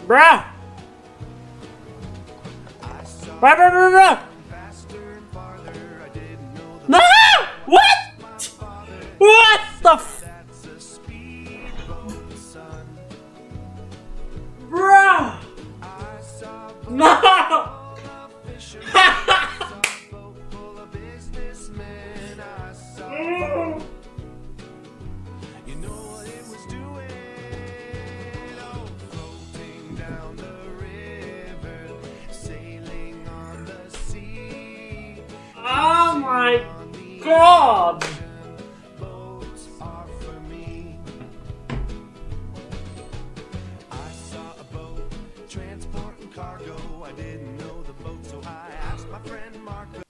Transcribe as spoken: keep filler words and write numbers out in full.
Bruh! Bruh, bruh, bruh, bruh! No! What? What the f- Bruh! No! Oh my god! Transporting cargo, I didn't know the boat, so I asked my friend Mark.